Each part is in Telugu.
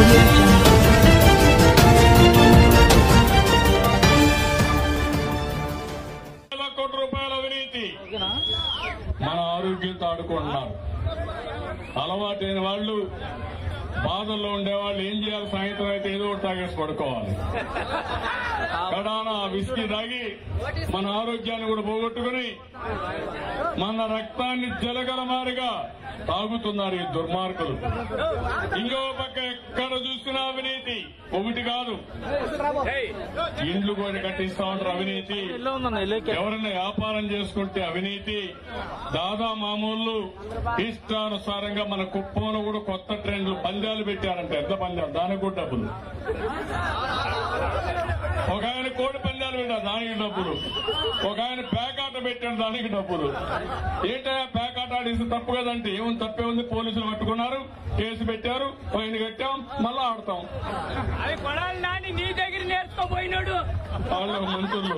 కోట్ల రూపాయల అవినీతి మన ఆరోగ్యంతో ఆడుకుంటున్నారు. అలవాటైన వాళ్ళు బాధల్లో ఉండేవాళ్ళు ఏం చేయాలి? సాయంత్రం అయితే ఏదో ఒకటి తాగేసి పడుకోవాలి. కడానా విస్కీ తాగి మన ఆరోగ్యాన్ని కూడా పోగొట్టుకుని మన రక్తాన్ని జలగలమారిగా తాగుతున్నారు ఈ దుర్మార్గులు. ఇంకో పక్క ఎక్కడ చూసినా అవినీతి ఒకటి కాదు. ఇండ్లు కూడా కట్టిస్తా ఉంటారు అవినీతి. ఎవరైనా వ్యాపారం చేసుకుంటే అవినీతి. దాదా మామూలు ఇష్టానుసారంగా మన కుప్పంలో కూడా కొత్త ట్రెండ్లు పందాలు పెట్టారంటే ఎద్ద పందాలు, దానికి కూడా డబ్బులు. ఒక ఆయన కోడి పందాలు పెట్టారు, దానికి డబ్బులు. ఒక ఆయన పేకాట పెట్టాడు, దానికి డబ్బులు. ఏంటయ్యా పేకాట ఆడేసి తప్పు కదంటే ఏముంది, తప్పే ఉంది. పోలీసులు పట్టుకున్నారు, కేసు పెట్టారు, ఫైన్ కట్టాం, మళ్ళా ఆడతాం. నీ దగ్గర నేర్చుకోపోయినాడు వాళ్ళ మంత్రులు,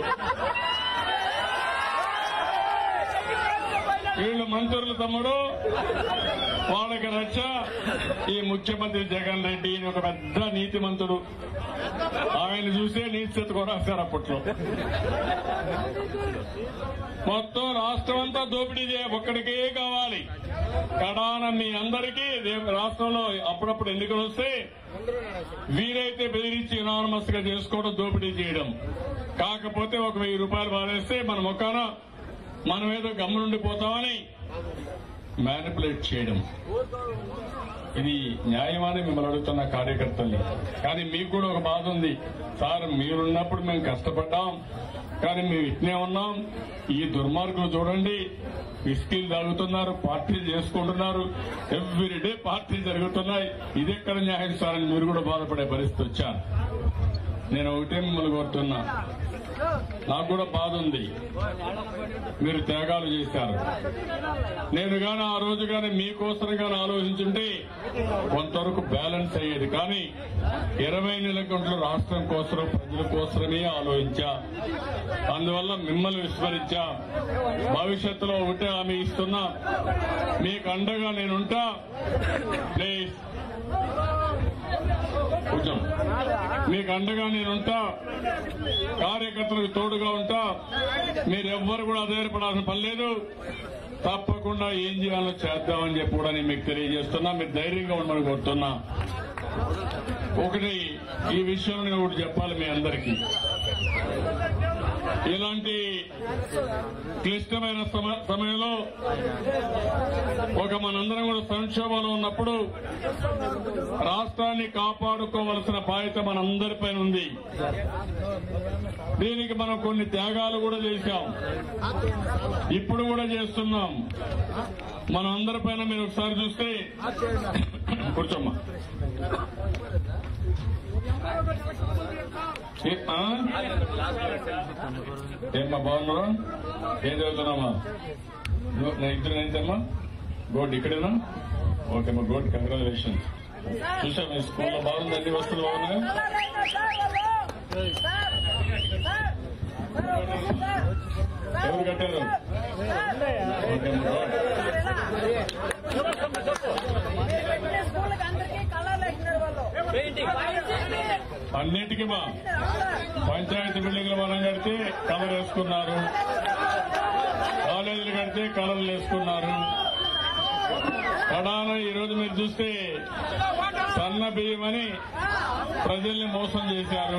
వీళ్ళు మంత్రులు తమ్ముడు. వాళ్ళకి రక్ష ఈ ముఖ్యమంత్రి జగన్ రెడ్డి ఒక పెద్ద నీతిమంతుడు. ఆయన చూసే నీతిశత కూడా వస్తారు అప్పట్లో. మొత్తం రాష్ట్రం అంతా దోపిడీ ఒక్కడికే కావాలి. కడాన మీ అందరికీ రాష్ట్రంలో అప్పుడప్పుడు ఎన్నికలు వస్తే వీరైతే బెదిరించి యునానిమస్ గా చేసుకోవడం, దోపిడీ చేయడం. కాకపోతే ఒక 1000 రూపాయలు పారేస్తే మన మొక్కాన మనం ఏదో గమ్మునుండిపోతామని మ్యానిపులేట్ చేయడం. ఇది న్యాయమని మిమ్మల్ని అడుగుతున్న కార్యకర్తల్ని. కానీ మీకు కూడా ఒక బాధ ఉంది సార్, మీరున్నప్పుడు మేము కష్టపడ్డాం, కానీ మేము ఇట్నే ఉన్నాం. ఈ దుర్మార్గులు చూడండి, విస్కీలు తాగుతున్నారు, పార్టీలు చేసుకుంటున్నారు, ఎవ్రీడే పార్టీలు జరుగుతున్నాయి. ఇదెక్కడ న్యాయం సార్ అని మీరు కూడా బాధపడే పరిస్థితి వచ్చాను. నేను ఒకటే మిమ్మల్ని కోరుతున్నా, నాకు కూడా బాధ ఉంది. మీరు త్యాగాలు చేశారు. నేను గాని ఆ రోజు గాని మీకోసం గాని ఆలోచించుంటే కొంతవరకు బ్యాలెన్స్ అయ్యేది. కానీ 20 నెలల గంటలు రాష్ట్రం కోసం, ప్రజల కోసమే ఆలోచించా. అందువల్ల మిమ్మల్ని విస్మరించా. భవిష్యత్తులో ఒకటే హామీ ఇస్తున్నా, మీకు అండగా నేనుంటా. ప్లీజ్ కొంచెం మీకు అండగా నేనుంటా, కార్యకర్తలకు తోడుగా ఉంటా. మీరెవ్వరు కూడా ఆధారపడాల్సిన పని లేదు. తప్పకుండా ఏం చేయాలో చేద్దామని చెప్పి కూడా నేను మీకు తెలియజేస్తున్నా. మీరు ధైర్యంగా ఉండమని కోరుతున్నా. ఒకటి ఈ విషయంలో నేను ఒకటి చెప్పాలి మీ అందరికీ. ఇలాంటి క్లిష్టమైన సమయంలో మనందరం కూడా సంక్షోభంలో ఉన్నప్పుడు రాష్ట్రాన్ని కాపాడుకోవలసిన బాధ్యత మనందరిపైన ఉంది. దీనికి మనం కొన్ని త్యాగాలు కూడా చేశాం, ఇప్పుడు కూడా చేస్తున్నాం. మన అందరిపైన మీరు ఒకసారి చూస్తే, కూర్చోమ్మా, ఏమ్మా బాగున్నారా? ఏం చదువుతున్నామా? ఇద్దరు ఏంటమ్మా? గోడ్ ఇక్కడేనా? ఓకేమ్మా, గోడ్, కంగ్రాచులేషన్స్. చూసా మీ స్కూల్లో బాగుంది, అన్ని వస్తువులు బాగున్నాయి. ఎవరు కట్టారు? ఓకేమ్మా, గోడ్. అన్నిటికీ మా పంచాయతీ బిల్డింగ్లు మనం కడితే కలర్ వేసుకున్నారు, కాలేజీలు కడితే కలర్లు వేసుకున్నారు. కడాన ఈరోజు మీరు చూస్తే సన్న బియ్యం అని ప్రజల్ని మోసం చేశారు.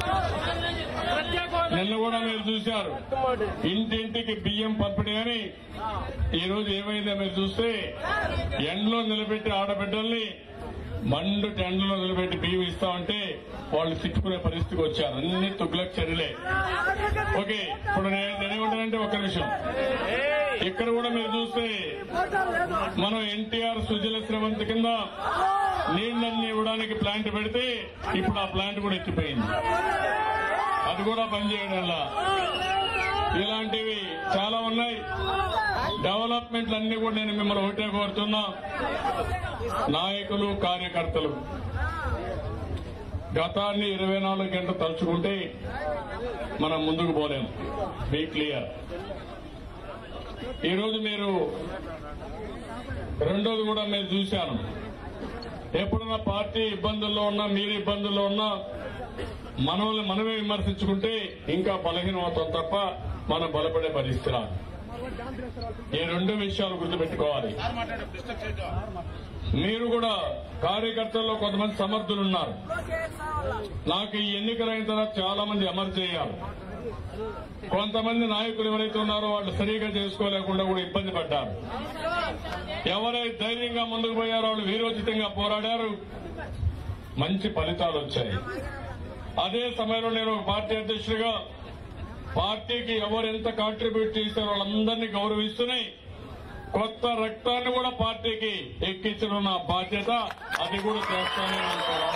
నిన్న కూడా మీరు చూశారు, ఇంటింటికి బియ్యం పంపిణీ అని. ఈరోజు ఏమైందో మీరు చూస్తే, ఎండలో నిలబెట్టి ఆడబిడ్డల్ని మండు టెండలో నిలబెట్టి బియ్యం ఇస్తామంటే వాళ్ళు తిట్టుకునే పరిస్థితికి వచ్చారు. అన్ని తుగ్లక్ చర్యలే. ఓకే, ఇప్పుడు నేనేమంటానంటే ఒక్క నిమిషం, ఇక్కడ కూడా మీరు చూస్తే మనం ఎన్టీఆర్ సుజల శ్రవంతి కింద నీళ్లన్నీ ఇవ్వడానికి ప్లాంట్ పెడితే ఇప్పుడు ఆ ప్లాంట్ కూడా ఎక్కిపోయింది. అది కూడా పనిచేయడంలా. ఇలాంటివి చాలా ఉన్నాయి. డెవలప్మెంట్లు అన్ని కూడా నేను మిమ్మల్ని ఒకటే కోరుతున్నా, నాయకులు, కార్యకర్తలు, గతాన్ని 24 గంటలు తలుచుకుంటే మనం ముందుకు పోలేం. Be clear. ఈరోజు మీరు రెండోది కూడా నేను చూశాను, ఎప్పుడన్నా పార్టీ ఇబ్బందుల్లో ఉన్నా, మీరు ఇబ్బందుల్లో ఉన్నా మనల్ని మనమే విమర్శించుకుంటే ఇంకా బలహీనం అవుతాం తప్ప మనం బలపడే పరిస్థితి రాదు. ఈ రెండు విషయాలు గుర్తుపెట్టుకోవాలి. మీరు కూడా కార్యకర్తల్లో కొంతమంది సమర్థులు ఉన్నారు. నాకు ఈ ఎన్నికలైన తర్వాత చాలా మంది అమలు చేయాలి. కొంతమంది నాయకులు ఎవరైతే ఉన్నారో వాళ్ళు సరిగా చేసుకోలేకుండా కూడా ఇబ్బంది పడ్డారు. ఎవరైతే ధైర్యంగా ముందుకు పోయారో వాళ్ళు వీరోచితంగా పోరాడారు, మంచి ఫలితాలు వచ్చాయి. అదే సమయంలో నేను ఒక పార్టీ అధ్యక్షుడిగా పార్టీకి ఎవరు ఎంత కాంట్రిబ్యూట్ చేశారో వాళ్ళందరినీ గౌరవిస్తూనే కొత్త రక్తాన్ని కూడా పార్టీకి ఎక్కించడం నా బాధ్యత. అది కూడా చేస్తానే ఉంటాను.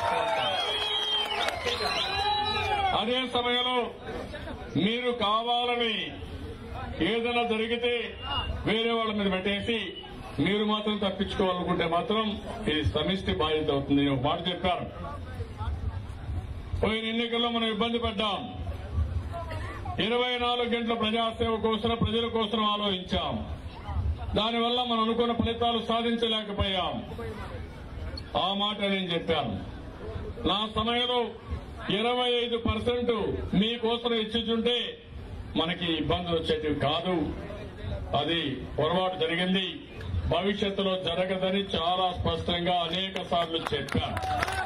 అదే సమయంలో మీరు కావాలని ఏదైనా జరిగితే వేరే వాళ్ళ మీద పెట్టేసి మీరు మాత్రం తప్పించుకోవాలనుకుంటే మాత్రం ఇది సమిష్టి బాధ్యత అవుతుంది. నేను ఒక మాట చెప్పాను. పోయిన ఎన్నికల్లో మనం ఇబ్బంది పడ్డాం. 24 గంటల ప్రజాసేవ కోసం, ప్రజల కోసం ఆలోచించాం. దానివల్ల మనం అనుకున్న ఫలితాలు సాధించలేకపోయాం. ఆ మాట నేను చెప్పాను. నా సమయంలో 25% మీకోసం ఇచ్చుంటే మనకి ఇబ్బందులు వచ్చేటివి కాదు. అది పొరపాటు జరిగింది. భవిష్యత్తులో జరగదని చాలా స్పష్టంగా అనేక సార్లు చెప్పాను.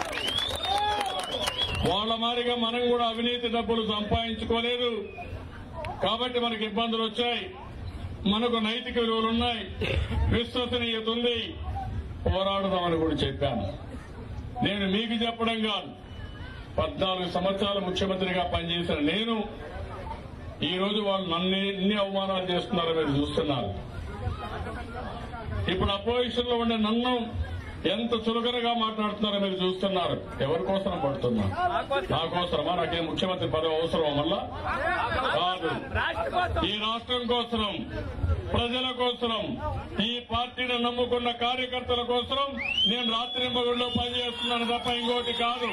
వాళ్ళ మాదిరిగా మనం కూడా అవినీతి డబ్బులు సంపాదించుకోలేదు కాబట్టి మనకి ఇబ్బందులు వచ్చాయి. మనకు నైతిక విలువలున్నాయి, విశ్వసనీయత ఉంది, పోరాడదామని కూడా చెప్పాను. నేను మీకు చెప్పడం కాదు, 14 సంవత్సరాలు ముఖ్యమంత్రిగా పనిచేసిన నేను ఈ రోజు వాళ్ళు నన్ను ఎన్ని అవమానాలు చేస్తున్నారో మీరు చూస్తున్నారు. ఇప్పుడు అపోజిషన్ లో ఉండే నన్ను ఎంత చులకనగా మాట్లాడుతున్నారో మీరు చూస్తున్నారు. ఎవరి కోసం పడుతున్నా? నా కోసమా? నాకేం ముఖ్యమంత్రి పదవి అవసరం వల్ల కాదు. ఈ రాష్ట్రం కోసం, ప్రజల కోసం, ఈ పార్టీని నమ్ముకున్న కార్యకర్తల కోసం నేను రాత్రింబగుళ్ళో పనిచేస్తున్నాను తప్ప ఇంకోటి కాదు.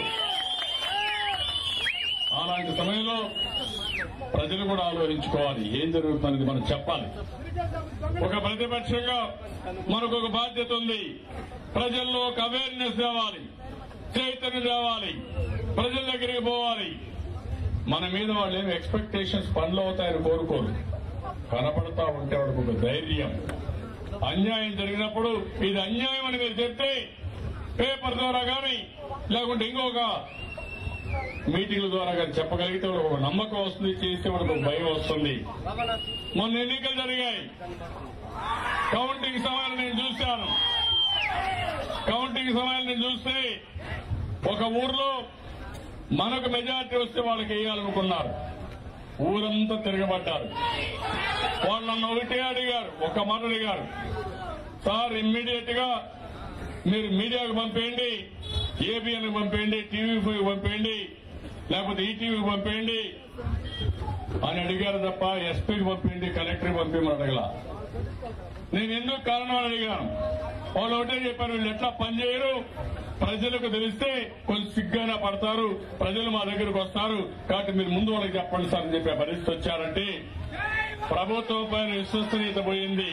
అలాంటి సమయంలో ప్రజలు కూడా ఆలోచించుకోవాలి, ఏం జరుగుతుందనేది మనం చెప్పాలి. ఒక ప్రతిపక్షంగా మనకు ఒక బాధ్యత ఉంది. ప్రజల్లో ఒక అవేర్నెస్ తేవాలి, చైతన్యం తేవాలి, ప్రజల దగ్గరికి పోవాలి. మన మీద వాళ్ళు ఏమి ఎక్స్పెక్టేషన్స్ పనులు అవుతాయని కోరుకోరు. కనపడతా ఉంటే వాడికి ఒక ధైర్యం. అన్యాయం జరిగినప్పుడు ఇది అన్యాయం అని మీరు చెప్తే పేపర్ ద్వారా కానీ లేకుంటే ఇంకొక మీటింగ్ల ద్వారా కానీ చెప్పగలిగితే ఒక నమ్మకం వస్తుంది, చేసే వాడికి ఒక భయం వస్తుంది. మొన్న ఎన్నికలు జరిగాయి, కౌంటింగ్ సమయాలు నేను చూశాను. కౌంటింగ్ సమయాలు నేను చూస్తే ఒక ఊర్లో మనకు మెజార్టీ వస్తే వాళ్ళకి వేయాలనుకున్నారు. ఊరంతా తిరగబడ్డారు. వాళ్ళు నన్ను ఒకటే అడిగారు, ఒక మాట అడిగారు, సార్ ఇమ్మీడియట్ గా మీరు మీడియాకు పంపేయండి, ఏబిఎన్ పంపేయండి, టీవీ పంపేయండి, లేకపోతే ఈటీవీకి పంపేయండి అని అడిగారు తప్ప ఎస్పీకి పంపేయండి, కలెక్టర్కి పంపేయమని అడగల. నేను ఎందుకు కారణం అని అడిగాను. వాళ్ళు ఒకటే చెప్పారు, వీళ్ళు ఎట్లా పనిచేయరు, ప్రజలకు తెలిస్తే కొంచెం సిగ్గానే పడతారు, ప్రజలు మా దగ్గరకు వస్తారు, కాబట్టి మీరు ముందు వాళ్ళకి చెప్పండి సార్ అని చెప్పే పరిస్థితి వచ్చారంటే ప్రభుత్వం పైన విశ్వసనీయత పోయింది.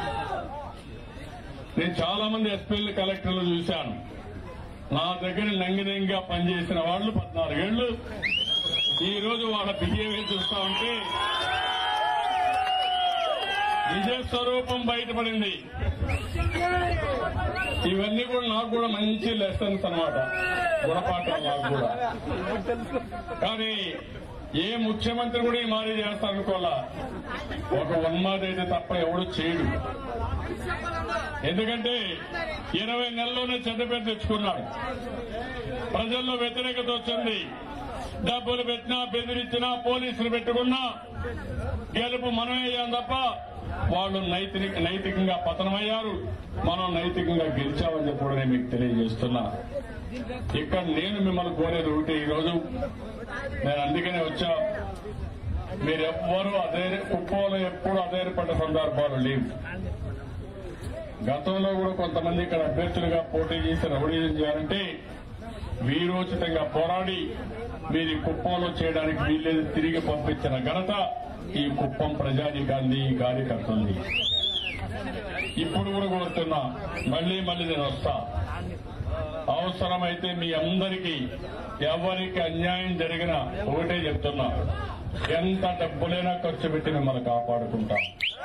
నేను చాలా మంది ఎస్పీలు, కలెక్టర్లు చూశాను. నా దగ్గర నంగినంగా పనిచేసిన వాళ్ళు 14 ఏళ్లు ఈ రోజు వాళ్ళ బిహేవియర్ చూస్తా ఉంటే నిజ స్వరూపం బయటపడింది. ఇవన్నీ కూడా నాకు కూడా మంచి లెసన్స్ అన్నమాట, గుణపాఠాలు నాకు కూడా. కానీ ఏ ముఖ్యమంత్రి కూడా ఈ మారి చేస్తారనుకోవాలా. ఒక ఉన్మాది అయితే తప్ప ఎవడు చేయడు. ఎందుకంటే 20 నెలల్లోనే చెడ్డ పేరు తెచ్చుకున్నాడు. ప్రజల్లో వ్యతిరేకత వచ్చింది. డబ్బులు పెట్టినా, బెదిరించినా, పోలీసులు పెట్టుకున్నా గెలుపు మనమే అయ్యాం తప్ప వాళ్ళు నైతికంగా పతనమయ్యారు, మనం నైతికంగా గెలిచామని చెప్పి కూడా నేను మీకు తెలియజేస్తున్నా. ఇక్కడ నేను మిమ్మల్ని కోరేది ఒకటి, ఈరోజు నేను అందుకనే వచ్చా. మీరెవ్వరూ కుప్పంలో ఎప్పుడు అధైర్యపడ్డ సందర్భాలు లేవు. గతంలో కూడా కొంతమంది ఇక్కడ అభ్యర్థులుగా పోటీ చేసి రౌడీజం చేయాలంటే వీరోచితంగా పోరాడి మీరు కుప్పంలో చేయడానికి వీల్లేదు తిరిగి పంపించిన ఘనత ఈ కుప్పం ప్రజానీకాన్ని, ఈ కార్యకర్తల్ని. ఇప్పుడు కూడా కోరుతున్నా, మళ్లీ నేను వస్తా. అవసరమైతే మీ అందరికీ ఎవరికి అన్యాయం జరిగినా ఒకటే చెప్తున్నా, ఎంత డబ్బులైనా ఖర్చు పెట్టి మిమ్మల్ని కాపాడుకుంటాం.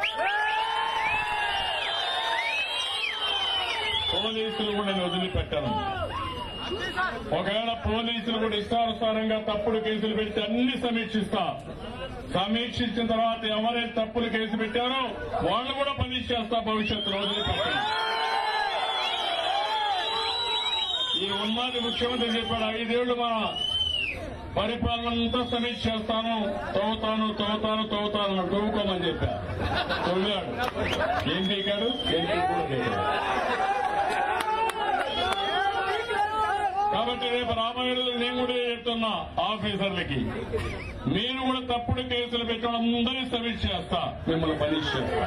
పోలీసులు కూడా నేను వదిలిపెట్టాను. ఒకవేళ పోలీసులు కూడా ఇష్టానుసారంగా తప్పుడు కేసులు పెడితే అన్ని సమీక్షిస్తా. సమీక్షించిన తర్వాత ఎవరైతే తప్పులు కేసు పెట్టారో వాళ్ళు కూడా పనిష్ చేస్తా భవిష్యత్తులో. వదిలిపెట్టాను. ఈ ఉన్నది ముఖ్యమంత్రి చెప్పాడు, 5 ఏళ్లు మన పరిపాలనంతా సమీక్ష చేస్తాను, తవ్వుతాను తవ్వుకోమని చెప్పా. తవ్వాడు. ఏం పీకాడు? కాబట్టి రేపు రాబోయేది నేను కూడా చెప్తున్నా ఆఫీసర్లకి, మీరు కూడా తప్పుడు కేసులు పెట్టడం అందరినీ సమీక్ష చేస్తా, మిమ్మల్ని పనిష్ చేస్తా.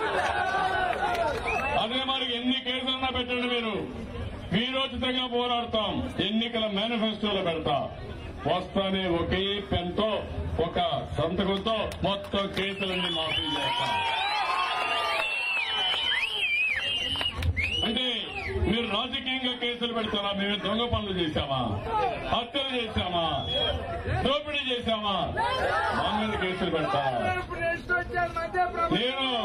అదే మరి ఎన్ని కేసులన్నా పెట్టండి, మీరు వీరోచితంగా పోరాడతాం. ఎన్నికల మేనిఫెస్టోలో పెడతా. వస్తానే ఒకే పెన్తో ఒక సంతకంతో మొత్తం కేసులన్నీ మాఫీ చేస్తాం. అంటే మీరు రాజకీయంగా కేసులు పెడతారా? మేము దొంగ పనులు చేశామా, హత్యలు చేశామా, దోపిడీ చేశామా? మా మీద కేసులు పెడతారా? నేను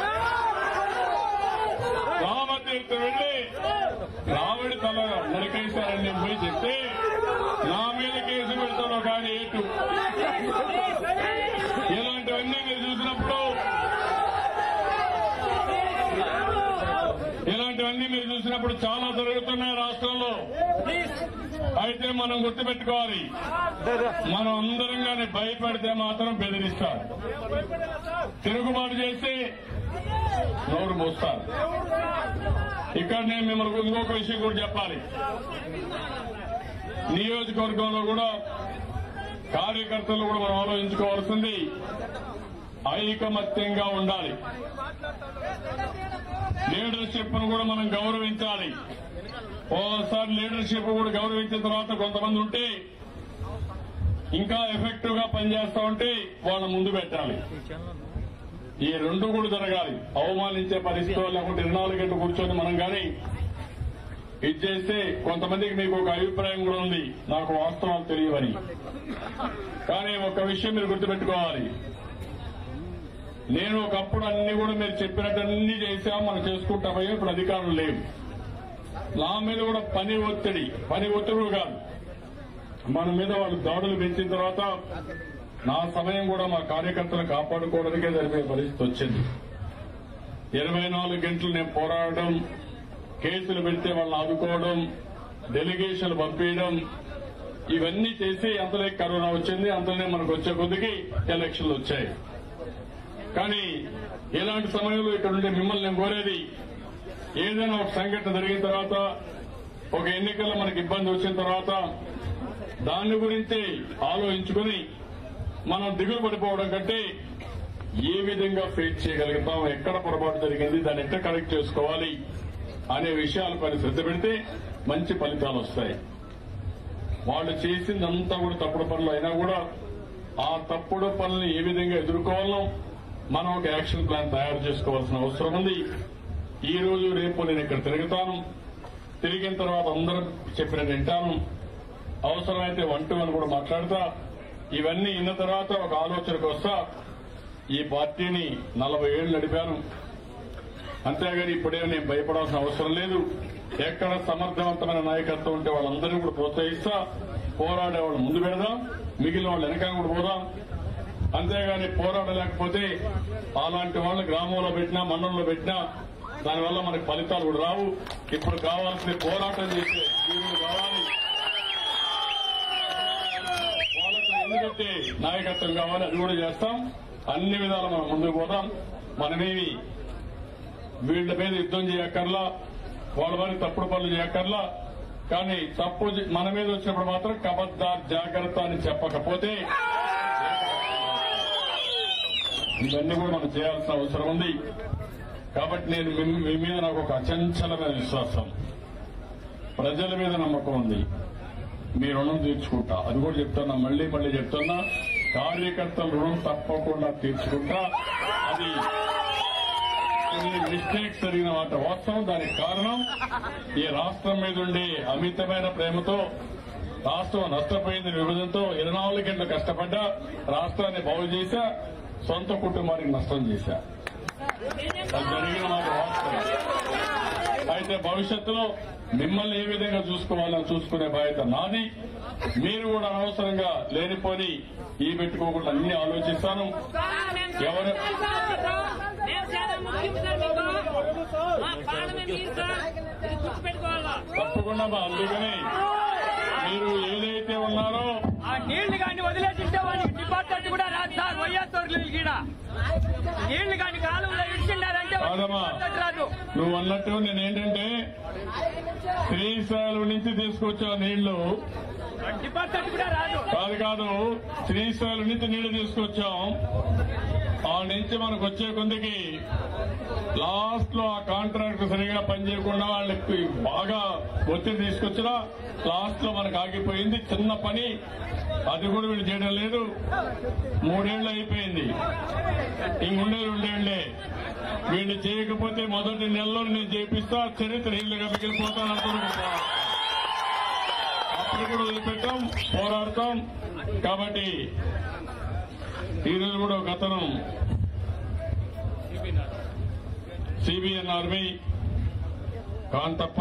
రామతీర్థ వెళ్లి రాముడి తల నరికేశారని నేను పోయి చెప్తే నా మీద కేసు పెడతాను కానీ ఏటు. ఇలాంటివన్నీ మీరు చూసినప్పుడు చాలా జరుగుతున్నాయి రాష్ట్రంలో. అయితే మనం గుర్తుపెట్టుకోవాలి, మనం అందరం కానీ భయపడితే మాత్రం బెదిరిస్తారు, తిరుగుబాటు చేస్తే నోరు మోస్తారు. ఇక్కడ నేను మిమ్మల్ని ఇంకొక విషయం కూడా చెప్పాలి. నియోజకవర్గంలో కూడా కార్యకర్తలు కూడా మనం ఆలోచించుకోవాల్సింది ఐకమత్యంగా ఉండాలి. లీడర్షిప్ ను కూడా మనం గౌరవించాలి. ఓసారి లీడర్షిప్ కూడా గౌరవించిన తర్వాత కొంతమంది ఉంటే ఇంకా ఎఫెక్టివ్ గా పనిచేస్తా ఉంటే వాళ్ళ ముందు పెట్టాలి. ఈ రెండు కూడా జరగాలి. అవమానించే పరిస్థితుల్లో లేకుంటే 24 గంటలు కూర్చొని మనం కానీ ఇది చేస్తే కొంతమందికి మీకు ఒక అభిప్రాయం కూడా ఉంది, నాకు వాస్తవాలు తెలియవని. కానీ ఒక విషయం మీరు గుర్తుపెట్టుకోవాలి, నేను ఒకప్పుడు అన్ని కూడా మీరు చెప్పినట్టు అన్ని చేశాం, మనం చేసుకుంటామయ్యో. ఇప్పుడు అధికారులు లేవు. నా మీద కూడా పని ఒత్తిడి కాదు, మన మీద వాళ్ళు దాడులు పెంచిన తర్వాత నా సమయం కూడా మా కార్యకర్తలను కాపాడుకోవడానికే జరిపే పరిస్థితి వచ్చింది. 24 గంటలు నేను పోరాడడం, కేసులు పెడితే వాళ్ళని ఆదుకోవడం, డెలిగేషన్లు పంపించడం, ఇవన్నీ చేసి అంతలో కరోనా వచ్చింది. అంతలోనే మనకు వచ్చే కొద్దికి ఎలక్షన్లు వచ్చాయి. కానీ ఇలాంటి సమయంలో ఇక్కడ ఉండే మిమ్మల్ని నేను కోరేది, ఏదైనా ఒక సంఘటన జరిగిన తర్వాత, ఒక ఎన్నికల్లో మనకి ఇబ్బంది వచ్చిన తర్వాత దాని గురించి ఆలోచించుకుని మనం దిగులు పడిపోవడం కంటే ఏ విధంగా ఫేస్ చేయగలుగుతాం, ఎక్కడ పొరపాటు జరిగింది, దాన్ని ఎట్లా కరెక్ట్ చేసుకోవాలి అనే విషయాలపై శ్రద్ధ పెడితే మంచి ఫలితాలు వస్తాయి. వాళ్ళు చేసిందంతా కూడా తప్పుడు పనులు అయినా కూడా ఆ తప్పుడు పనులను ఏ విధంగా ఎదుర్కోవాలో మనం ఒక యాక్షన్ ప్లాన్ తయారు చేసుకోవాల్సిన అవసరం ఉంది. ఈ రోజు రేపు నేను ఇక్కడ తిరుగుతాను, తిరిగిన తర్వాత అందరూ చెప్పిన వింటాను, అవసరమైతే 1-to-1 కూడా మాట్లాడతా. ఇవన్నీ ఇన్న తర్వాత ఒక ఆలోచనకు వస్తా. ఈ పార్టీని 40 ఏళ్లు నడిపాను, అంతేగాని ఇప్పుడే నేను భయపడాల్సిన అవసరం లేదు. ఎక్కడ సమర్థవంతమైన నాయకత్వం ఉంటే వాళ్ళందరినీ కూడా ప్రోత్సహిస్తా. పోరాడే వాళ్ళు ముందు పెడదాం, మిగిలిన వాళ్ళు వెనక కూడా పోదాం. అంతేగాని పోరాడలేకపోతే అలాంటి వాళ్ళు గ్రామంలో పెట్టినా, మండలంలో పెట్టినా దానివల్ల మనకు ఫలితాలు కూడా రావు. ఇప్పుడు కావాల్సిన పోరాటం చేసే వీరులు కావాలి, వాళ్ళకు ఎందుకంటే నాయకత్వం కావాలి, అది కూడా చేస్తాం. అన్ని విధాలు మనం ముందుకు పోదాం. మనమేమి వీళ్ల మీద యుద్దం చేయక్కర్లా, వాళ్ళ మీద తప్పుడు పనులు చేయక్కర్లా. కానీ తప్పు మన మీద వచ్చినప్పుడు మాత్రం కబద్దార్ జాగ్రత్త అని చెప్పకపోతే ఇవన్నీ కూడా మనం చేయాల్సిన అవసరం ఉంది. కాబట్టి నేను మీ మీద నాకు ఒక అచంచలమైన విశ్వాసం, ప్రజల మీద నమ్మకం ఉంది. మీ రుణం తీర్చుకుంటా, అది కూడా చెప్తున్నా, మళ్లీ చెప్తున్నా. కార్యకర్తల రుణం తప్పకుండా తీర్చుకుంటా. అది కొన్ని మిస్టేక్స్ జరిగిన మాట వాస్తవం. దానికి కారణం ఈ రాష్ట్రం మీద ఉండే అమితమైన ప్రేమతో రాష్ట్రం నష్టపోయింది. విభజనతో 24 గంటలు కష్టపడ్డా రాష్ట్రాన్ని బాగు చేశా, సొంత కుటుంబానికి నష్టం చేశా. అది జరిగిన మాట వాస్తవం. అయితే భవిష్యత్తులో మిమ్మల్ని ఏ విధంగా చూసుకోవాలని చూసుకునే బాధ్యత నాది. మీరు కూడా అనవసరంగా లేనిపోని ఈ పెట్టుకోకుండా అన్ని ఆలోచిస్తాను. ఎవరు తప్పకుండా అందుకని మీరు ఏదైతే ఉన్నారో ఆ నీళ్లు కానీ వదిలేసింటే వాడికి డిపార్ట్మెంట్ కూడా రాదు సార్. వైఎస్ఆర్ నీళ్లు కానీ కాలంలో ఇచ్చిండారంటే రాదు. నువ్వు అన్నట్టు నేనేంటంటే శ్రీశైలం నుంచి తీసుకొచ్చా నీళ్లు డిపార్ట్మెంట్ కూడా రాదు. కాదు శ్రీశైలం నుంచి నీళ్లు తీసుకొచ్చాం. ఆ నుంచి మనకు వచ్చే కొందికి లాస్ట్ లో ఆ కాంట్రాక్ట్ సరిగా పనిచేయకుండా వాళ్ళకి బాగా ఒత్తిడి తీసుకొచ్చినా లాస్ట్ లో మనకు ఆగిపోయింది. చిన్న పని, అది కూడా వీళ్ళు చేయడం లేదు. 3 ఏళ్లు అయిపోయింది, ఇంకుండేది 2 ఏళ్లే. వీళ్ళు చేయకపోతే మొదటి నెలలో నేను చేపిస్తా, చరిత్ర ఇల్లుగా మిగిలిపోతాను అనుకుంటున్నా. అప్పుడు కూడా వదిలిపెట్టాం, పోరాడతాం. కాబట్టి ఈరోజు కూడా గతను సిబిఎన్ఆర్బి కాంతప్ప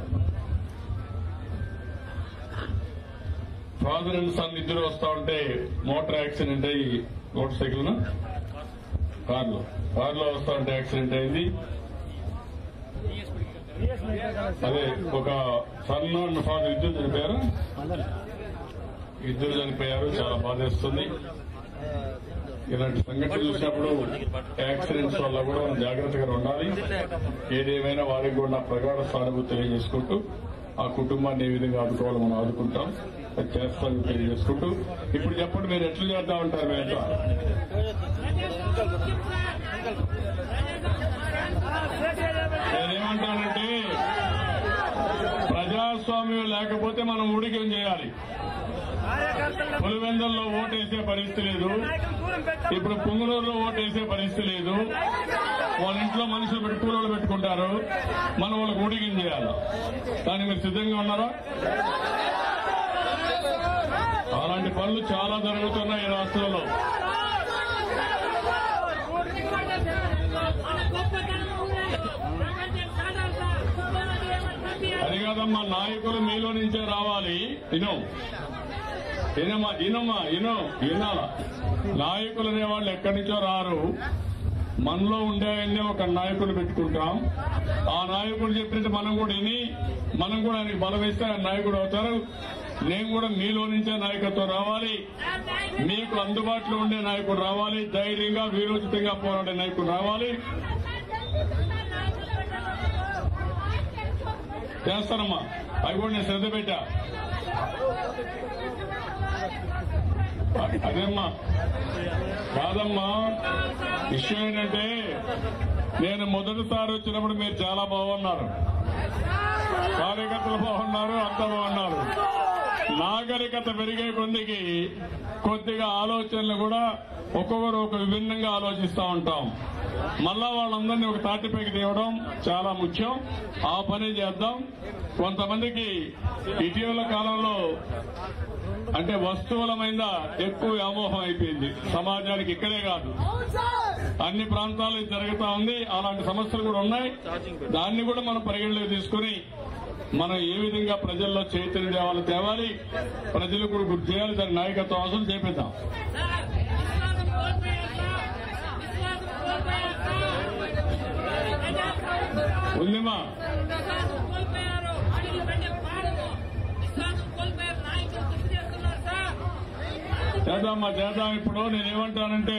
ఫాదర్ అండ్ సన్ ఇద్దరు వస్తా ఉంటే మోటార్ యాక్సిడెంట్ అయ్యి మోటార్ సైకిల్ కారులో వస్తా ఉంటే యాక్సిడెంట్ అయింది. అదే ఒక సన్ అండ్ ఫాదర్ ఇద్దరు చనిపోయారు. చాలా బాధేస్తుంది. ఇలాంటి సంఘటన చూసినప్పుడు యాక్సిడెంట్స్ వల్ల కూడా మనం జాగ్రత్తగా ఉండాలి. ఏదేమైనా వారికి కూడా ప్రగాఢ సానుభూతి తెలియజేసుకుంటూ ఆ కుటుంబాన్ని ఏ విధంగా ఆదుకోవాలో మనం ఆదుకుంటాం, అది చేస్తామని తెలియజేసుకుంటూ ఇప్పుడు చెప్పండి మీరు ఎట్లా చేద్దాం ఉంటారు? మీరు నేనేమంటానంటే ప్రజాస్వామ్యం లేకపోతే మనం ఊడికేం చేయాలి. పులివెందుల్లో ఓటేసే పరిస్థితి లేదు, ఇప్పుడు పుంగనూరులో ఓటేసే పరిస్థితి లేదు. వాళ్ళ ఇంట్లో మనుషులు కూలీలు పెట్టుకుంటారు, మనం వాళ్ళకి ఊడికం చేయాలి. దానికి మీరు సిద్ధంగా ఉన్నారా? అలాంటి పనులు చాలా జరుగుతున్నాయి ఈ రాష్ట్రంలో. అది కాదమ్మా, నాయకులు మీలో నుంచే రావాలి. వినాల నాయకులు అనేవాళ్ళు ఎక్కడి నుంచో రారు. మనలో ఉండేవన్నీ ఒక నాయకులు పెట్టుకుంటాం. ఆ నాయకుడు చెప్పినట్టు మనం కూడా మనం కూడా ఆయనకి బలం ఇస్తే ఆయన నాయకుడు అవుతారు. నేను కూడా మీలో నుంచే నాయకత్వం రావాలి, మీకు అందుబాటులో ఉండే నాయకుడు రావాలి, ధైర్యంగా వీరోచితంగా పోరాడే నాయకుడు రావాలి. చేస్తానమ్మా, అవి కూడా నేను శ్రద్ధ పెట్టా. అదేమ్మా కాదమ్మా, విషయం ఏంటంటే నేను మొదటిసారి వచ్చినప్పుడు మీరు చాలా బాగున్నారు, కార్యకర్తలు బాగున్నారు, అంతా బాగున్నారు. నాగరికత పెరిగే కొందికి కొద్దిగా ఆలోచనలు కూడా ఒక్కొక్కరు ఒక విభిన్నంగా ఆలోచిస్తూ ఉంటాం. మళ్ళా వాళ్ళందరినీ ఒక తాటిపైకి తేవడం చాలా ముఖ్యం. ఆ పని చేద్దాం. కొంతమందికి ఇటీవల కాలంలో అంటే వస్తువుల మీద ఎక్కువ వ్యామోహం అయిపోయింది సమాజానికి. ఇక్కడే కాదు, అన్ని ప్రాంతాల్లో జరుగుతూ ఉంది. అలాంటి సమస్యలు కూడా ఉన్నాయి. దాన్ని కూడా మనం పరిగణలోకి తీసుకుని మనం ఏ విధంగా ప్రజల్లో చైతన్యం తేవాలి, ప్రజలు కూడా గుర్తు చేయాలి. దాని నాయకత్వం అవసరం చేపిద్దాం. ఉందిమా చేద్దాం. ఇప్పుడు నేనేమంటానంటే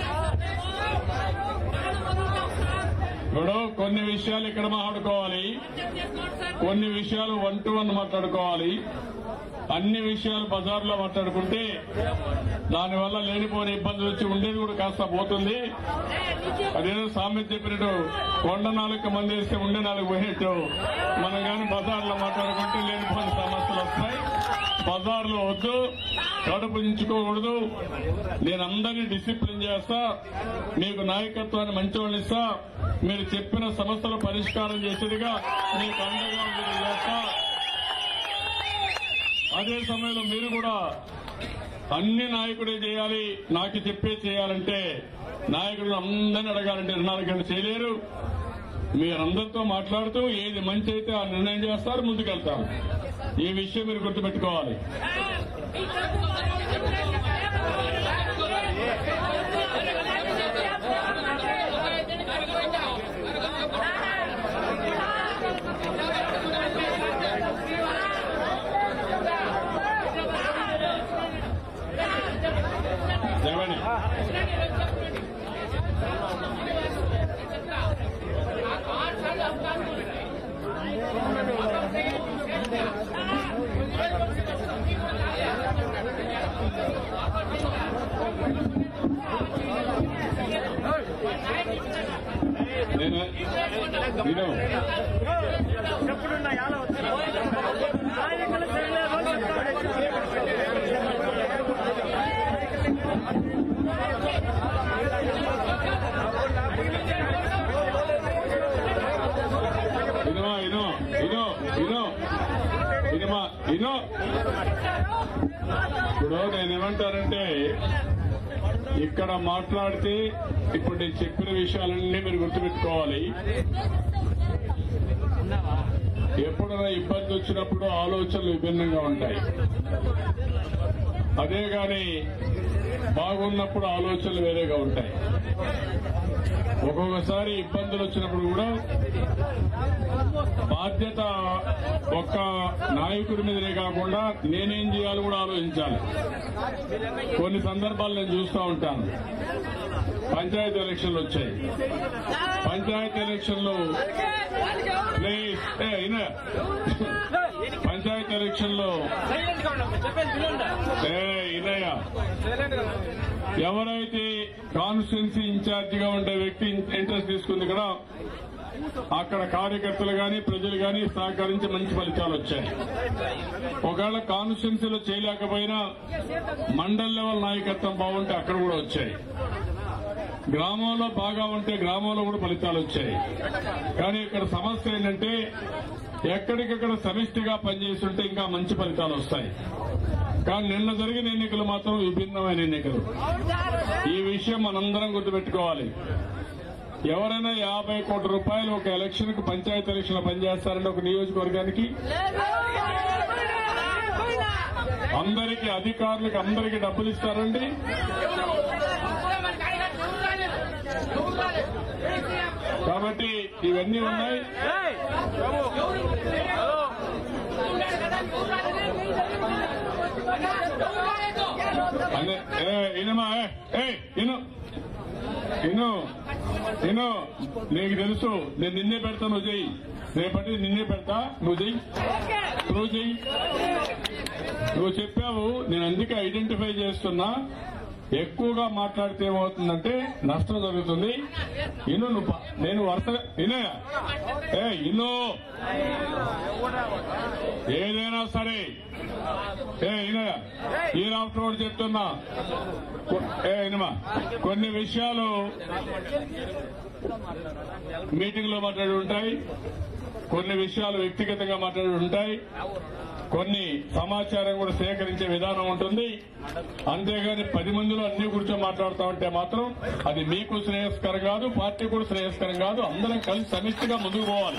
ఇప్పుడు కొన్ని విషయాలు ఇక్కడ మాట్లాడుకోవాలి, కొన్ని విషయాలు 1 to 1 మాట్లాడుకోవాలి. అన్ని విషయాలు బజార్లో మాట్లాడుకుంటే దానివల్ల లేనిపోని ఇబ్బందులు వచ్చి ఉండేది కూడా కాస్త పోతుంది. అదేదో సామెత చెప్పినట్టు కొండ 4 మంది వేస్తే ఉండే 4 పోయినట్టు మనం కానీ బజార్లో మాట్లాడుకుంటే లేనిపోని సమస్యలు వస్తాయి. బజార్లో వద్దు, కడుపు ఉంచుకోకూడదు. నేను అందరినీ డిసిప్లిన్ చేస్తా, మీకు నాయకత్వాన్ని మంచి వాళ్ళు ఇస్తా. మీరు చెప్పిన సమస్యలు పరిష్కారం చేసేదిగా మీకు అండగా మీరు చేస్తా. అదే సమయంలో మీరు కూడా అన్ని నాయకుడే చేయాలి, నాకు చెప్పే చేయాలంటే నాయకుడు అందరినీ అడగాలంటే 24 గంటలు చేయలేరు. మీరందరితో మాట్లాడుతూ ఏది మంచి అయితే ఆ నిర్ణయం చేస్తారు, ముందుకెళ్తారు. ఈ విషయం మీరు గుర్తుపెట్టుకోవాలి. ఏమని ఇప్పుడు నేనేమంటానంటే, ఇక్కడ మాట్లాడితే ఇప్పుడు నేను చెప్పిన విషయాలన్నీ మీరు గుర్తుపెట్టుకోవాలి. ఎప్పుడైనా ఇబ్బంది వచ్చినప్పుడు ఆలోచనలు విభిన్నంగా ఉంటాయి. అదే గాని బాగున్నప్పుడు ఆలోచనలు వేరేగా ఉంటాయి. ఒక్కొక్కసారి ఇబ్బందులు వచ్చినప్పుడు కూడా బాధ్యత ఒక్క నాయకుడి మీదనే కాకుండా నేనేం చేయాలో కూడా ఆలోచించాలి. కొన్ని సందర్భాలు నేను చూస్తూ ఉంటాను. పంచాయతీ ఎలక్షన్లు వచ్చాయి. పంచాయతీ ఎలక్షన్లు పంచాయతీ ఎలక్షన్లో ఎవరైతే కాన్స్టిట్యున్సీ ఇన్ఛార్జిగా ఉండే వ్యక్తి ఇంట్రెస్ట్ తీసుకుంది కదా, అక్కడ కార్యకర్తలు గాని ప్రజలు గాని సహకరించి మంచి ఫలితాలు వచ్చాయి. ఒకవేళ కాన్స్టిట్యున్సీలో చేయలేకపోయినా మండల్ లెవెల్ నాయకత్వం బాగుంటే అక్కడ కూడా వచ్చాయి. గ్రామంలో బాగా ఉంటే గ్రామంలో కూడా ఫలితాలు వచ్చాయి. కానీ ఇక్కడ సమస్య ఏంటంటే, ఎక్కడికక్కడ సమిష్టిగా పనిచేస్తుంటే ఇంకా మంచి ఫలితాలు వస్తాయి. కానీ నిన్న జరిగిన ఎన్నికలు మాత్రం విభిన్నమైన ఎన్నికలు. ఈ విషయం మనందరం గుర్తుపెట్టుకోవాలి. ఎవరైనా 50 కోట్ల రూపాయలు ఒక ఎలక్షన్ కు పంచాయతీ ఎలక్షన్ లో పనిచేస్తారంటే ఒక నియోజకవర్గానికి, అందరికీ అధికారులకు అందరికీ డబ్బులు ఇస్తారండి. కాబట్టి ఇవన్నీ ఉన్నాయి. నీకు తెలుసు, నేను నిన్నే పెడతా, నువ్వు చెయ్యి. రేపటి నిన్నే పెడతా, నువ్వు చెయ్యి. నువ్వు చెప్పావు, నేను అందుకే ఐడెంటిఫై చేస్తున్నా. ఎక్కువగా మాట్లాడితే ఏమవుతుందంటే నష్టం జరుగుతుంది. నేను వరుసగా ఏదైనా సరే ఈ రాష్ట్రం చెప్తున్నా, కొన్ని విషయాలు మీటింగ్ లో మాట్లాడి ఉంటాయి, కొన్ని విషయాలు వ్యక్తిగతంగా మాట్లాడి ఉంటాయి, కొన్ని సమాచారం కూడా సేకరించే విధానం ఉంటుంది. అంతేగాని 10 మందిలో అన్ని కూర్చొని మాట్లాడుతూ ఉంటే మాత్రం అది మీకు శ్రేయస్కరం కాదు, పార్టీ కూడా శ్రేయస్కరం కాదు. అందరం కలిసి సమిష్టిగా ముందుకు పోవాలి.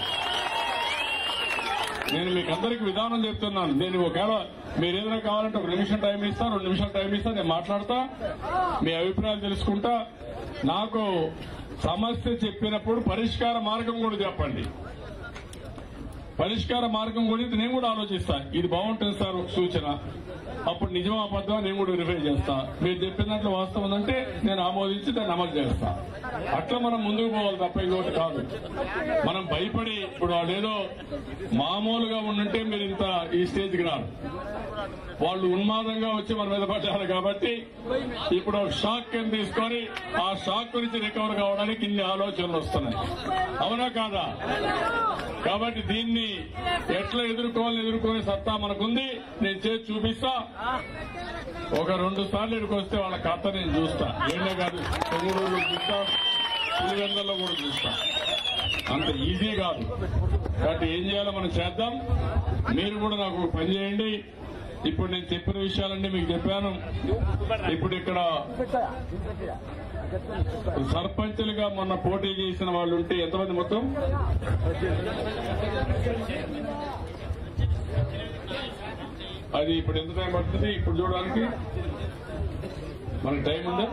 నేను మీకు అందరికీ విధానం చెప్తున్నాను. నేను ఒకవేళ మీరు ఏదైనా కావాలంటే 1 నిమిషం టైం ఇస్తా, 2 నిమిషాలు టైం ఇస్తా, నేను మాట్లాడతా, మీ అభిప్రాయాలు తెలుసుకుంటా. నాకు సమస్య చెప్పినప్పుడు పరిష్కార మార్గం కూడా చెప్పండి. పరిష్కార మార్గం గురించి నేను కూడా ఆలోచిస్తా. ఇది బాగుంటుంది సార్ ఒక సూచన, అప్పుడు నిజం అబద్ధం నేను కూడా వెరిఫై చేస్తా. మీరు చెప్పిన దాంట్లో వాస్తవం ఉందంటే నేను ఆమోదించి దాన్ని అమలు చేస్తా. అట్లా మనం ముందుకు పోవాలి తప్ప ఇంకోటి కాదు. మనం భయపడి ఇప్పుడు వాళ్ళేదో మామూలుగా ఉండుంటే మీరు ఇంత ఈ స్టేజ్కి రారు. వాళ్ళు ఉన్మాదంగా వచ్చి మన మీద పడ్డారు కాబట్టి ఇప్పుడు ఒక షాక్ కింద తీసుకొని ఆ షాక్ నుంచి రికవర్ కావడానికి ఇన్ని ఆలోచనలు వస్తున్నాయి. అవునా కాదా? కాబట్టి దీన్ని ఎట్లా ఎదుర్కోనే సత్తా మనకుంది. నేను చేసి చూపిస్తా. ఒక 2 సార్లు ఇక్కడికి వస్తే వాళ్ళ కథ నేను చూస్తా. ఏడే కాదు, 9 రోజులు చూస్తా, 10 గంటల్లో కూడా చూస్తా. అంత ఈజీ కాదు. కాబట్టి ఏం చేయాలో మనం చేద్దాం. మీరు కూడా నాకు పని చేయండి. ఇప్పుడు నేను చెప్పిన విషయాలన్నీ మీకు చెప్పాను. ఇప్పుడు ఇక్కడ సర్పంచులుగా మొన్న పోటీ చేసిన వాళ్ళు ఉంటే ఎంతమంది మొత్తం? అది ఇప్పుడు ఎంత టైం పడుతుంది ఇప్పుడు చూడడానికి? మనకు టైం ఉందా?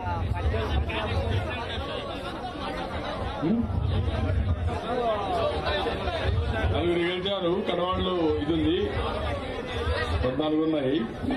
నలుగురు గెలిచారు. కడవాళ్ళు ఇది ఉంది, 14 ఉన్నాయి.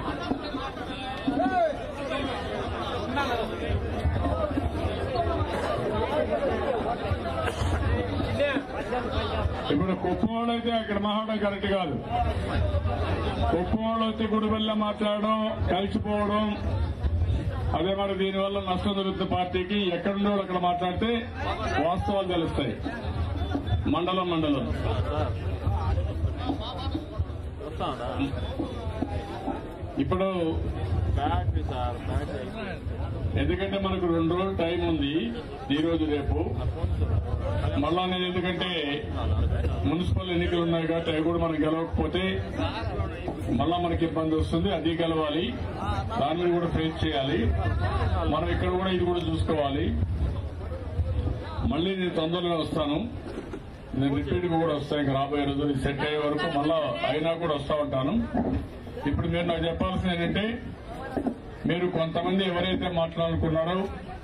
ఇప్పుడు కుప్పవాళ్ళు అయితే అక్కడ మాట్లాడడం కరెక్ట్ కాదు. కుప్పవాళ్ళు వచ్చి గుడివల్ల మాట్లాడడం, కలిసిపోవడం, అదే మరి దీనివల్ల నష్టం జరుగుతుంది పార్టీకి. ఎక్కడుండో అక్కడ మాట్లాడితే వాస్తవాలు తెలుస్తాయి. మండలం ఇప్పుడు ఎందుకంటే మనకు 2 రోజులు టైం ఉంది, ఈ రోజు రేపు. మళ్ళా నేను ఎందుకంటే మున్సిపల్ ఎన్నికలు ఉన్నాయి కాబట్టి అవి కూడా మనం గెలవకపోతే మళ్ళా మనకి ఇబ్బంది వస్తుంది. అది గెలవాలి, దాన్ని కూడా ఫేస్ చేయాలి. మనం ఇక్కడ కూడా ఇది కూడా చూసుకోవాలి. మళ్ళీ నేను తొందరగా వస్తాను. నేను రిపీట్ కూడా వస్తాను. ఇంకా రాబోయే రోజులు సెట్ అయ్యే వరకు మళ్ళా అయినా కూడా వస్తా ఉంటాను. ఇప్పుడు మీరు నాకు చెప్పాల్సింది ఏంటంటే, మీరు కొంతమంది ఎవరైతే మాట్లాడుకున్నారో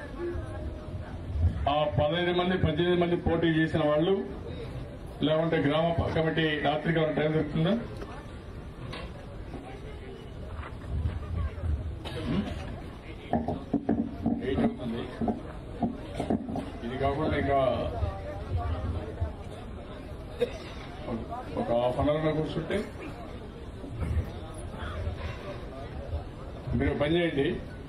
ఆ 18 మంది పోటీ చేసిన వాళ్ళు, లేకుంటే గ్రామ కమిటీ రాత్రికి టైం దొరుకుతుందా? అవుతుంది. ఇది కాకుండా ఇంకా ఒక హాఫ్ అన్ అవర్ కూర్చుంటే మీరు పని చేయండి.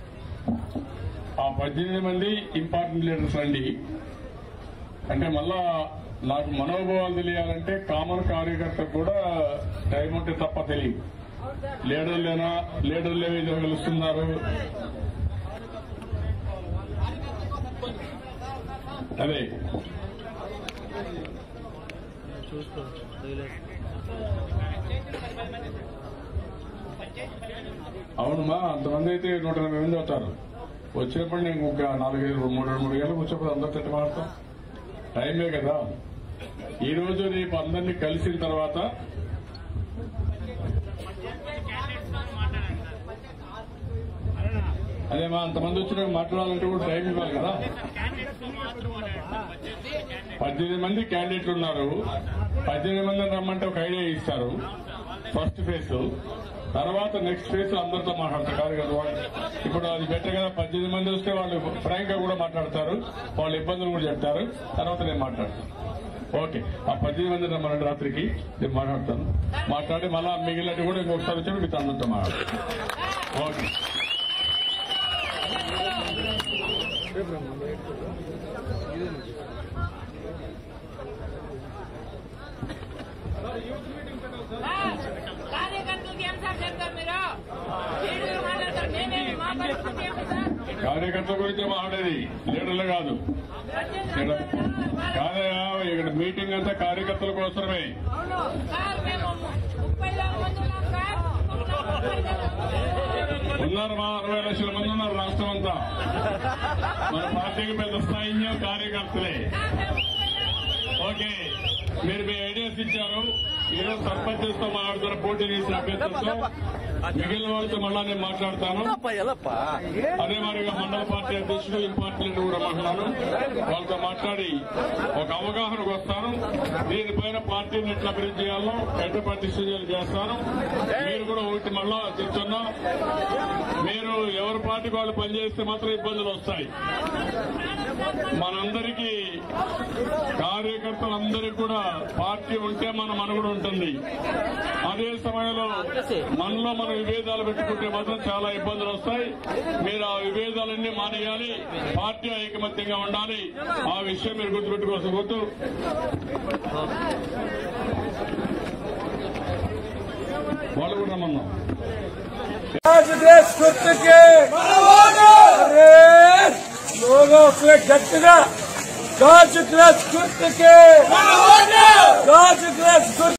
ఆ 18 మంది ఇంపార్టెంట్ లీడర్స్ రండి. అంటే మళ్ళా నాకు మనోభావాలు తెలియాలంటే కామన్ కార్యకర్తకు కూడా టైం ఉంటే తప్ప తెలియదు. లీడర్లు ఏదో కలుస్తున్నారు. అదే అవునమ్మా, అంతమంది అయితే 180 మంది అవుతారు. వచ్చినప్పుడు నేను ఒక 3 గంటలకు వచ్చేప్పుడు అందరూ తిట్ట మాడతాం. టైమే కదా. ఈ రోజు రేపు అందరినీ కలిసిన తర్వాత అదేమా అంతమంది వచ్చిన మాట్లాడాలంటే కూడా టైం ఇవ్వాలి కదా. 18 మంది క్యాండిడేట్లు ఉన్నారు. 18 మందిని రమ్మంటే ఒక ఐడియా ఇస్తారు ఫస్ట్ ఫేజ్. తర్వాత నెక్స్ట్ ఫేజ్ అందరితో మాట్లాడతారు కాదు కదా. ఇప్పుడు అది బెటర్ కదా. 18 మంది వస్తే వాళ్ళు ఫ్రాంక్ గా కూడా మాట్లాడతారు, వాళ్ళ ఇబ్బందులు కూడా చెప్తారు. తర్వాత నేను మాట్లాడతాను. ఓకే, ఆ 18 మంది రమ్మనండి రాత్రికి, నేను మాట్లాడతాను. మాట్లాడి మళ్ళా మిగిలినట్టు కూడా ఇంకొకసారి వచ్చి మీతో అందరితో మాట్లాడతాను. ఓకే. కార్యకర్తల గురించి మాట్లాడేది, లీడర్లు కాదు. కాదయా, ఇక్కడ మీటింగ్ అంతా కార్యకర్తల కోసమే. ఉన్నారు మా 60 లక్షల మంది ఉన్నారు రాష్ట్రం అంతా. మన పార్టీకి పెద్ద స్థాయిలో కార్యకర్తలే. ఓకే, మీరు మీ ఐడియాస్ ఇచ్చారు. ఈరోజు సర్పంచ్తో మాట్లాడుతున్న పోటీ చేసిన అభ్యర్థులతో, మిగిలిన వాళ్ళతో మళ్ళా నేను మాట్లాడతాను. అదే మాదిరిగా మండల పార్టీ అధ్యక్షుడు ఇంపార్టెంట్ కూడా మాట్లాడాను. వాళ్ళతో మాట్లాడి ఒక అవగాహనకు వస్తాను. దీనిపైన పార్టీని ఎట్లా అభివృద్ధి చేయాలో ఎటువంటి డిసిజన్లు చేస్తాను. మీరు కూడా ఒకటి మళ్ళా చెప్తున్నా, మీరు ఎవరి పార్టీకి వాళ్ళు పనిచేస్తే మాత్రం ఇబ్బందులు వస్తాయి. మనందరికీ కార్యకర్తలందరికీ కూడా పార్టీ ఉంటే మన మనుగడ ఉంటుంది. అదే సమయంలో మనలో మన విభేదాలు పెట్టుకుంటే మాత్రం చాలా ఇబ్బందులు వస్తాయి. మీరు ఆ విభేదాలన్నీ మానేయాలి, పార్టీ ఐకమత్యంగా ఉండాలి. ఆ విషయం మీరు గుర్తుపెట్టుకోవాల్సి గుర్తు. వాళ్ళు కూడా రమ్మన్నాం. గట్టిగా గాజు గ్లాస్ గుర్తుకే గాజు గ్లాస్ గుర్తు